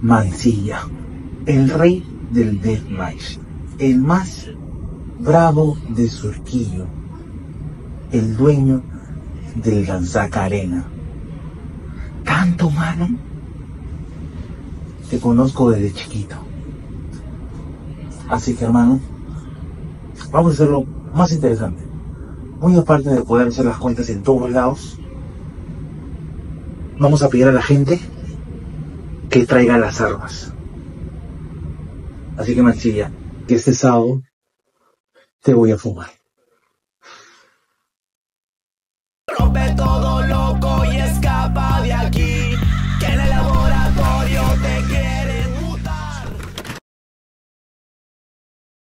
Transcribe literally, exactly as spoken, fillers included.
Mancilla, el rey del deathmatch, el más bravo de Surquillo, el dueño del Gansaca Arena. Tanto, mano, te conozco desde chiquito. Así que, hermano, vamos a hacerlo más interesante. Muy aparte de poder hacer las cuentas en todos lados, vamos a pedir a la gente que traiga las armas. Así que, Mancilla, que este sábado te voy a fumar. Rompe todo.